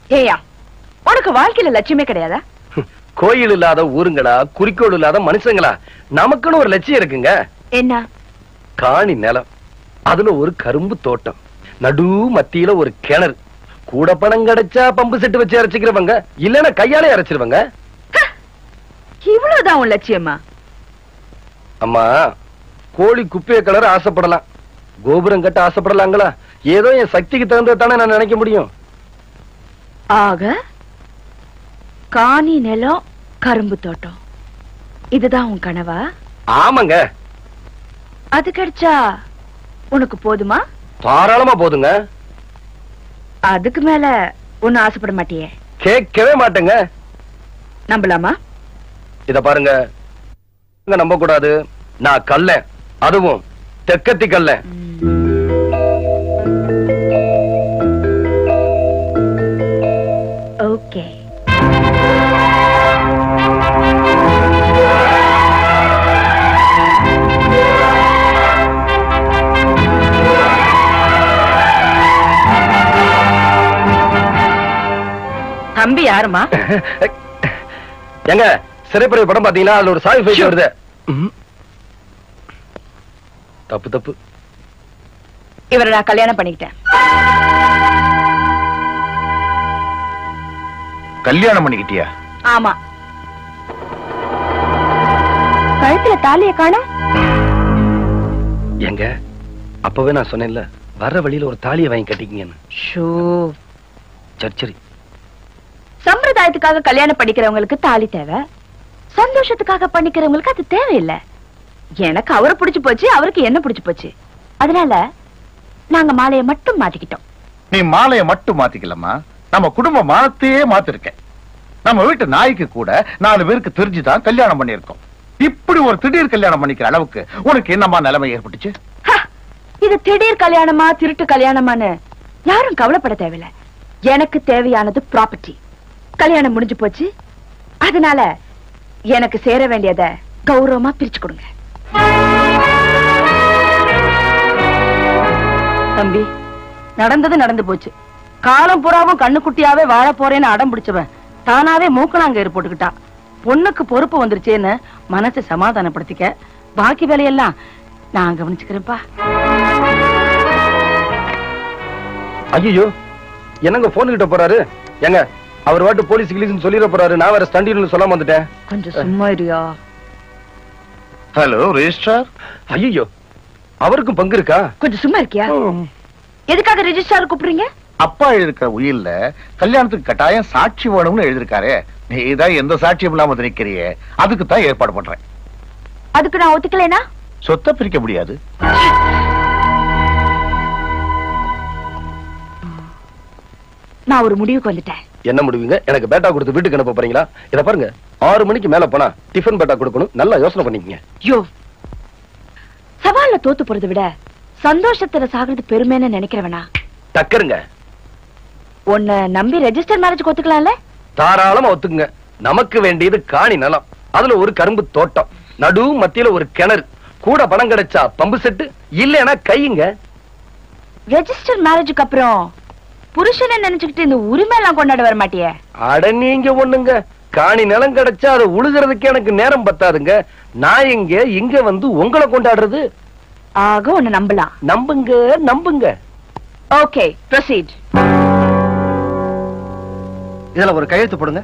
ஏயா உனக்கு வாழ்க்கையில லட்சியமே கிடையாதா? கோயில் இல்லாத ஊருங்களா, குறிக்கோள் இல்லாத மனுஷங்களா? நமக்குன்னு ஒரு லட்சியம் இருக்குங்க. என்ன? காணி நிலம், அதுல ஒரு கரும்பு தோட்டம், நடு மத்தியில ஒரு கிணறு, கூட பணம் கிடைச்சா பம்பு செட்டு வச்சு அரைச்சிக்கிறவங்க, இல்லன்னா கையாலே அரைச்சிருவாங்க. இவ்வளவுதான் உன் லட்சியமா? அம்மா, கோழி குப்பைய கலர் ஆசைப்படலாம், கோபுரம் கட்ட ஆசைப்படலாங்களா? ஏதோ என் சக்திக்கு தகுந்ததானே நான் நினைக்க முடியும். ஆக காணி நிலம், கரும்பு தோட்டம், இதுதான் உன் கனவா? ஆமாங்க. அது கிடைச்சா உனக்கு போதுமா? தாராளமா போதுங்க. அதுக்கு மேல ஒன்னும் ஆசைப்பட மாட்டியே? கேட்கவே மாட்டேங்க. நம்பலாமா? இத பாருங்க, நம்ப கூடாது. நான் கல்ல, அதுவும் தெக்கத்தி கல்ல. ஓகே. தம்பி யாருமா? எங்க சிறைப்படை படம் பாத்தீங்கன்னா அதுல ஒரு சாய் ஃபைட் வருது. தப்பு தப்பு. இவரை நான் கல்யாணம் பண்ணிக்கிட்டேன். கல்யாணம் பண்ணிக்கிட்டியா? ஆமா. கழுத்துல தாலியை காணோம். எங்க அப்பவே நான் சொன்னேன்ல, வர்ற வழியில ஒரு தாலியை வாங்கி கட்டிக்கீங்கன்னு. சரி சரி. சம்பிரதாயத்துக்காக கல்யாணம் பண்ணிக்கிறவங்களுக்கு தாலி தேவை, சந்தோஷத்துக்காக பண்ணிக்கிறவங்களுக்கு அது தேவையில்லை. எனக்கு அவரை பிடிச்சு போச்சு, அவருக்கு என்ன பிடிச்சு போச்சு. அதனால நாங்க மாலையை மட்டும் மாத்திக்கிட்டோம். நீ மாலையை மட்டும் மாத்திக்கலமா, நம்ம குடும்ப மானத்தையே மாத்திருக்க. நம்ம வீட்டு நாய்க்கு கூட 4 பேருக்கு தெரிஞ்சுதான் கல்யாணம் பண்ணிருக்கோம். இப்படி ஒரு திடீர் கல்யாணம் பண்ணிக்கிற அளவுக்கு உனக்கு என்னமா நிலைமை ஏற்பட்டுச்சு? இது திடீர் கல்யாணமா திருட்டு கல்யாணமான்னு யாரும் கவலைப்பட தேவையில்லை. எனக்கு தேவையானது ப்ராப்பர்ட்டி. கல்யாணம் முடிஞ்சு போச்சு, அதனால எனக்கு சேர வேண்டியத கௌரவமா பிரிச்சு கொடுங்க. தம்பி, நடந்தது நடந்து போச்சு. காலம் புறாவும் கண்ணுக்குட்டியாவே வாழ போறேன்னு அடம் பிடிச்சவன் தானாவே மூக்கணாங்கயிறு போட்டுக்கிட்டான். பொண்ணுக்கு பொறுப்பு வந்துருச்சேன்னு மனசை சமாதானப்படுத்திக்க. பாக்கி வேலையெல்லாம் நான் கவனிச்சுக்கிறேன்ப்பா. ஐயோ, என்னங்க போன் கிட்ட போறாரு? எங்க அவர் வாட்டு போலீஸ் கிளீஸ்னு சொல்லிட போறாரு. நான் வேற ஸ்டண்டின்னு சொல்லாம வந்துட்டேன். கொஞ்சம் சும்மா இருயா. Hello registrar. ஐயோ, அவருக்கும் பங்கு இருக்கா? கொஞ்சம் சும்மா இருக்கியா? எதுக்காக ரெஜிஸ்ட்ரார் கூப்பிடுறீங்க? அப்பா எழுதிருக்கிற உயில்ல கல்யாணத்துக்கு கட்டாயம் சாட்சி வேணும்னு எழுதிருக்காரு. நீதான் எந்த சாட்சியும் இல்லாம நிக்கிறியே, அதுக்கு தான் ஏற்பாடு பண்றேன். அதுக்கு நான் ஒத்துக்கலைனா சொத்தை பிரிக்க முடியாது. நான் ஒரு முடிவுக்கு வந்துட்டேன். என்ன முடிவுங்க? எனக்கு பேட்டா கொடுத்து வீட்டுக்கு அனுப்ப போறீங்களா? இத பாருங்க, 6 மணிக்கு மேல போனா டிஃபன் பேட்டா கொடுக்கணும். நல்லா யோசனை பண்ணிக்கங்க. யோ, சவால்ல தோத்து போறதை விட சந்தோஷத்துல சாகிறது பெருமைன்னு நினைக்கிறவனா? டக்கருங்க. உன்னை நம்பி ரெஜிஸ்டர் மேரேஜ் ஒத்துக்கலாம்ல? தாராளமா ஒத்துக்குங்க. நமக்கு வேண்டியது காணி நிலம், அதுல ஒரு கரும்பு தோட்டம், நடு மத்தியில ஒரு கிணறு, கூட பணம் கிடைச்சா பம்பு செட்டு, இல்லைன்னா கையுங்க. ரெஜிஸ்டர் மேரேஜுக்கு அப்புறம் புருஷனை நினைச்சுக்கிட்டு இந்த உரிமை எல்லாம் கொண்டாட வர மாட்டியே? அட நீங்க ஒண்ணுங்க, காணி நிலம் கிடைச்சா அதை உழுகிறதுக்கு எனக்கு நேரம் பத்தாதுங்க. நான் இங்க வந்து உங்களை கொண்டாடுறது. ஆக உன்னை நம்பலாம். நம்புங்க நம்புங்க. Okay, proceed. இதுல ஒரு கையெழுத்து போடுங்க.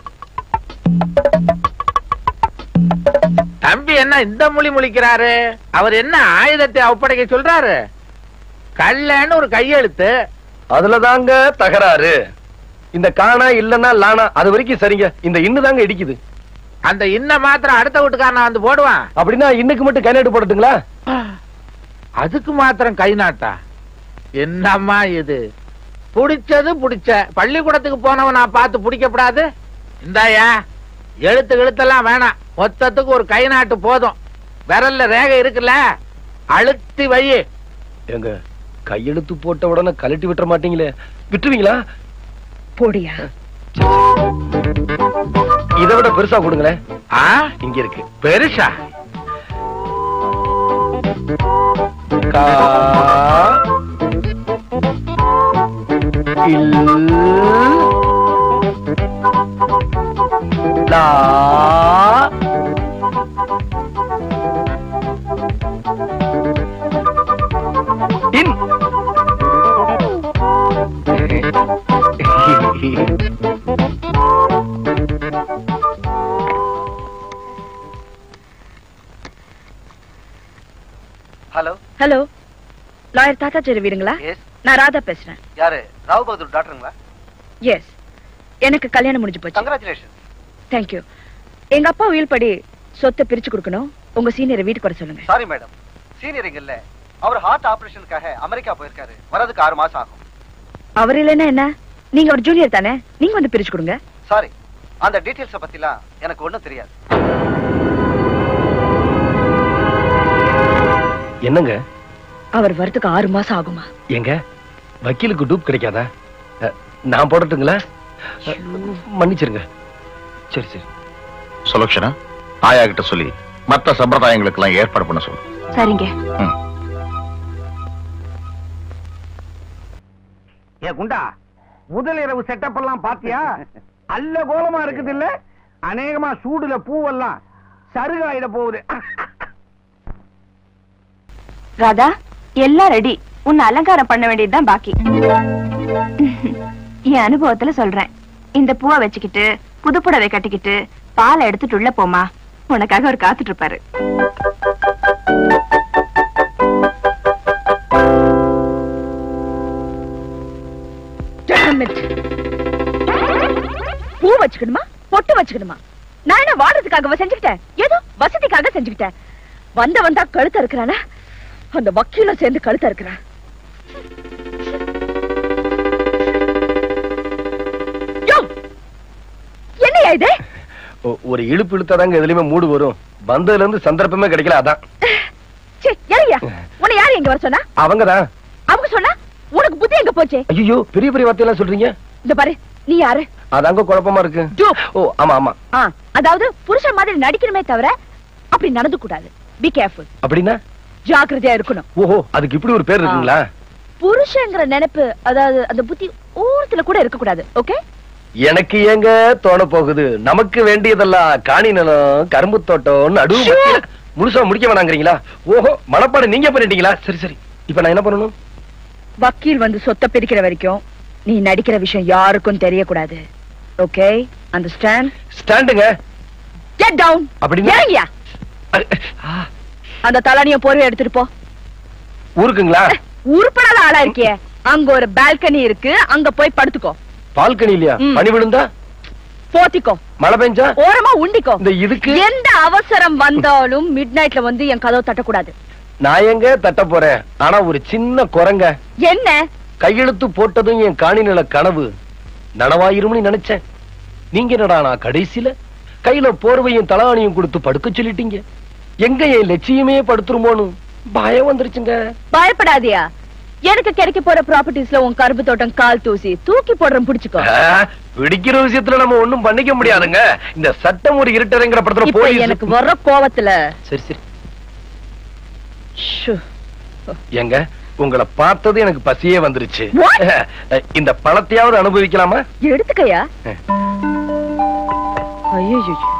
தம்பி என்ன இந்த மொழி முழிக்கிறாரு? அவர் என்ன ஆயுதத்தை ஒப்படைக்க சொல்றாரு? கல்லன்னு ஒரு கையெழுத்து. அதுலதாங்க தகராறு. இந்த காணா இல்லன்னா லானா அது வரைக்கும் சரிங்க. இந்த இன்னு தாங்க இடிக்குது. அந்த இன்ன மாத்திரம் அடுத்த வீட்டுக்காரன் வந்து போடுவான். அப்படின்னா இன்னைக்கு மட்டும் கை நாட்டு போடட்டுங்களா? அதுக்கு மாத்திரம் கை நாட்டா? என்னம்மா இது? புடிச்சது புடிச்ச பள்ளிக்கூடத்துக்கு போனவன் நான் பார்த்து பிடிக்கப்படாது. இந்தாயா எழுத்தெல்லாம் வேணாம், மொத்தத்துக்கு ஒரு கை நாட்டு போதும். விரல்ல ரேகை இருக்குல்ல, அழுத்தி வை. எங்க கையெழுத்து போட்ட உடனே கழட்டி விட்டுற மாட்டீங்களே? விட்டுவீங்களா? போடியா. இதை விட பெருசா கொடுங்களேன். இங்க இருக்கு பெருசா. கா இல் லா இன். ஹலோ ஹலோ, லாயர் தாத்தாச்சேரி வீடுங்களா? எஸ். நான் ராதா பேசுறேன். யாரு? ராவ் பகதூர் டாக்டருங்களா? எஸ், எனக்கு கல்யாணம் முடிஞ்சு போச்சு. கங்க்ராச்சுலேஷன். தேங்க்யூ. எங்க அப்பா உயில் படி சொத்தை பிரிச்சு கொடுக்கணும். உங்க சீனியரை வீட்டுக்கு வர சொல்லுங்க. சாரி மேடம், சீனியர் இங்க இல்ல. அவர் ஹார்ட் ஆபரேஷனுக்காக அமெரிக்கா போயிருக்காரு. வரதுக்கு 6 மாசம் ஆகும். அவர் இல்லைன்னா என்ன? நீங்க ஒரு ஜூனியர் தானே, நீங்க வந்து பிரிச்சு கொடுங்க. சாரி, அந்த டீடைல்ஸ் பத்திலாம் எனக்கு ஒண்ணும் தெரியாது. என்னங்க? அவர் வரதுக்கு 6 மாசம் ஆகுமா? எங்க வக்கீலுக்கு டூப் கிடைக்காதா? நான் போடட்டுங்களா? மன்னிச்சிருங்க. சரி சரி. சுலக்ஷனா, ஆயா கிட்ட சொல்லி மத்த சம்பிரதாயங்களுக்கு எல்லாம் ஏற்பாடு பண்ண சொல்லு. சரிங்க. ஏ குண்டா, முதல் இரவு செட்டப் எல்லாம் பாத்தியா? அல்ல கோலமா இருக்குது இல்ல? அநேகமா சூடுல பூவெல்லாம் சருகாயிட போகுது. ராதா, எல்லாம் ரெடி. உன்னை அலங்காரம் பண்ண வேண்டியதுதான் பாக்கி. என் அனுபவத்துல சொல்றேன். இந்த பூவை வச்சுக்கிட்டு புது புடவை கட்டிக்கிட்டு பாலை எடுத்துட்டு உள்ள போமா. உனக்காக அவர் காத்துட்டு இருப்பாரு. பூ வச்சுக்கணுமா, பொட்டு வச்சுக்கணுமா? நான் என்ன வாடுறதுக்காக செஞ்சுக்கிட்டேன்? ஏதோ வசதிக்காக செஞ்சுக்கிட்டேன். வந்தா கழுத்த இருக்கிறானா? அந்த வக்கீல சேர்ந்து கழுத்த இருக்கிறான். என்னையா இது? ஒரு இழுப்பு இழுத்தாதாங்க எதுலயுமே மூடு வரும். வந்ததுல இருந்து சந்தர்ப்பமே கிடைக்கல, அதான். உன்னை யாரு எங்க வர சொன்னா? அவங்கதான். அவங்க சொன்னா உனக்கு புத்தி எங்க போச்சு? ஐயோ, பெரிய பெரிய வார்த்தையெல்லாம் சொல்றீங்க. இந்த பாரு, நீ யாரு? அதாங்க குழப்பமா இருக்கு. ஓ ஆமா ஆமா. அதாவது புருஷன் மாதிரி நடிக்கணுமே தவிர அப்படி நடந்து கூடாது. Be careful. அப்படின்னா ஜாக்கிரதையா இருக்கணும். ஓஹோ, அதுக்கு இப்படி ஒரு பேர் இருக்குங்களா? புருஷங்கிற நினைப்பு, அதாவது அந்த புத்தி ஊரத்துல கூட இருக்க கூடாது. ஓகே? எனக்கு ஏங்க தோண போகுது, நமக்கு வேண்டியதெல்லாம் காணி நிலம், கரும்பு தோட்டம், நடுவு முழுசா முடிக்க வேணாங்கிறீங்களா? ஓஹோ, மனப்பாடு நீங்க பண்ணிட்டீங்களா? சரி சரி, இப்ப நான் என்ன பண்ணணும்? வக்கீல் வந்து சொத்தை பிரிக்கிற வரைக்கும் நீ நடிக்கிற விஷயம் யாருக்கும் தெரியக்கூடாது. Okay, understand? ஸ்டாண்டுங்க. Get down. அப்படின்னா இறங்கியா? அந்த தலானிய போர்வை எடுத்துட்டு போ. ஊருக்குங்களா? உருப்படாத ஆளா இருக்கியே. அங்க ஒரு பால்கனி இருக்கு, அங்க போய் படுத்துக்கோ. பால்கனி இல்லையா? பனி விழுந்தா? போத்திக்கோ. மழை பெஞ்சா? ஓரமா உண்டிக்கோ. இந்த இதுக்கு எந்த அவசரம் வந்தாலும் மிட் நைட்ல வந்து என் கதவை தட்டக்கூடாது. நான் எங்க தட்ட போறேன்? ஆனா ஒரு சின்ன குரங்க. என்ன? கையெழுத்து போட்டதும் என் காணி நில கனவு நனவாயிரும்னு நினைச்சேன். நீங்க என்னடா நான் கடைசியில கையில போர்வையும் தலானியும் கொடுத்து படுக்க சொல்லிட்டீங்க. எங்க என் லட்சியமே படுத்துருமோன்னு பயம் வந்துருச்சுங்க. பயப்படாதியா, எனக்கு கிடைக்க போற ப்ராப்பர்ட்டிஸ்ல உன் கரும்பு தோட்டம் கால் தூசி தூக்கி போடுறேன், பிடிச்சுக்கோ. பிடிக்கிற விஷயத்துல நம்ம ஒண்ணும் பண்ணிக்க முடியாதுங்க. இந்த சட்டம் ஒரு இருட்டறைங்கிற படத்துல போய் எனக்கு வர்ற கோவத்துல. சரி சரி. எங்க உங்களை பார்த்தது எனக்கு பசியே வந்துருச்சு. இந்த பழத்தையாவது அனுபவிக்கலாமா? எடுத்துக்கையா. ஐயோ